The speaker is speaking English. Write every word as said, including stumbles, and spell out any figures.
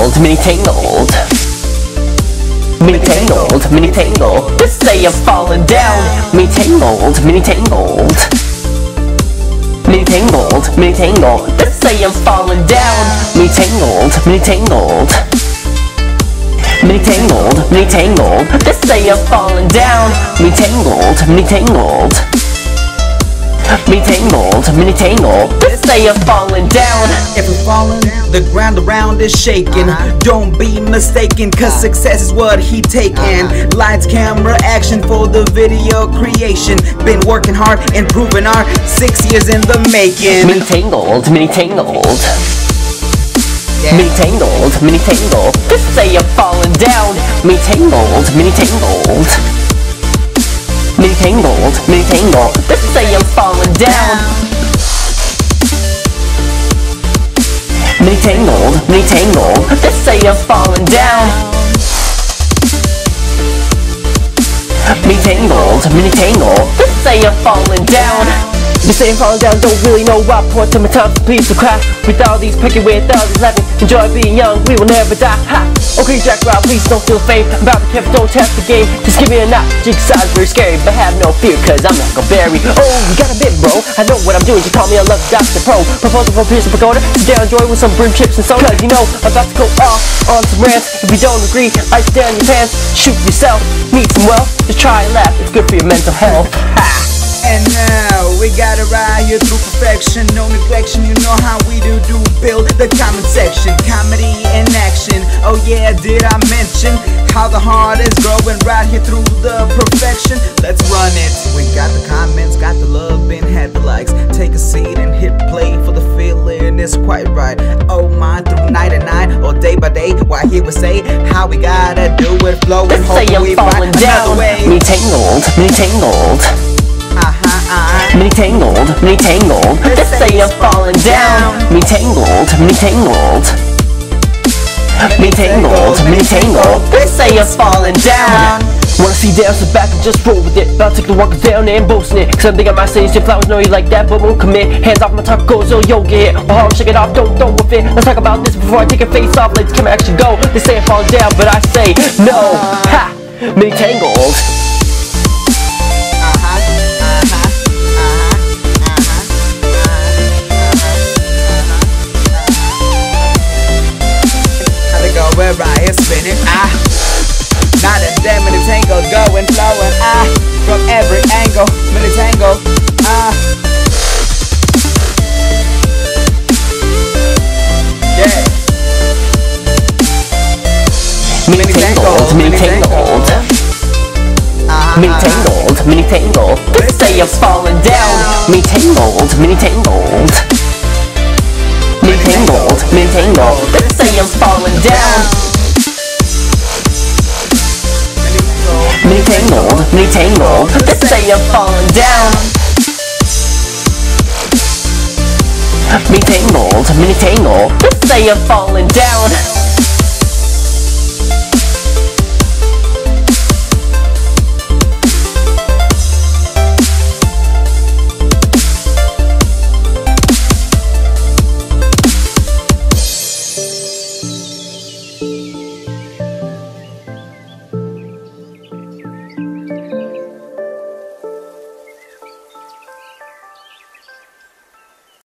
MiniTangled, MiniTangled, MiniTangled, MiniTangled. Just say I'm falling down. MiniTangled, MiniTangled, MiniTangled, MiniTangled. Just say I'm falling down. MiniTangled, MiniTangled, MiniTangled, MiniTangled. Just say I'm falling down. MiniTangled, MiniTangled, MiniTangled, MiniTangled. Just say I'm falling down. If we're falling, the ground around is shaking. uh-huh. Don't be mistaken, cause success is what he taking. uh-huh. Lights, camera, action for the video creation. Been working hard, improving our six years in the making. MiniTangled, MiniTangled, yeah. MiniTangled, MiniTangled. Just say I'm falling down. MiniTangled, MiniTangled, MiniTangled, MiniTangled. Just say I'm falling down. MiniTangled, MiniTangled. Just say I'm falling down. MiniTangled, MiniTangled. Just say I'm falling down. You say I'm falling down, don't really know what point to my time to please the crack. With all these picky with all these laughing, enjoy being young, we will never die. Ha! Okay, Jack Rob, please don't feel fame. I'm about to careful, don't test the game. Just give me a knock, jig size very scary, but have no fear, cause I'm not gonna bury. Oh, you got a bit, bro. I know what I'm doing, you call me a love doctor pro. Proposal for Pierce and Pagoda, sit down, enjoy with some brim chips and soda. Cause you know, I'm about to go off on some rants. If you don't agree, ice down your pants, shoot yourself, need some wealth, just try and laugh, it's good for your mental health. Ha! And now we gotta ride here through perfection, no neglection. You know how we do do build the comment section, comedy in action. Oh yeah, did I mention how the heart is growing right here through the perfection? Let's run it. We got the comments, got the love, and had the likes. Take a seat and hit play for the feeling is quite right. Oh my, through night and night or day by day, why he would say how we gotta do it, flowing. Let's say I'm falling down. MiniTangled, MiniTangled. Uh-huh, uh-huh. MiniTangled, MiniTangled. Just say I'm falling down. MiniTangled, MiniTangled, MiniTangled, MiniTangled. Just say I'm falling down. Wanna see dance, sit back and just roll with it. About to take the walk down and boasting it. Cause I think I might say shit, flowers know you like that, but won't commit. Hands off my tacos, oh yo, get hit. Oh, shake it off, don't throw with it. Let's talk about this before I take your face off. Let's come action go. They say I'm falling down, but I say no. Ha! MiniTangled. Where I is spinning, ah, not a damn MiniTangled, going, flowing, ah, from every angle, MiniTangled, ah, yeah. MiniTangled, MiniTangled, MiniTangled, MiniTangled. Just say I'm falling down. MiniTangled, MiniTangled, MiniTangled, MiniTangled. Let's say I'm falling down. MiniTangled, MiniTangled. Let's say I'm falling down. MiniTangled, MiniTangled. Let's say I'm falling down.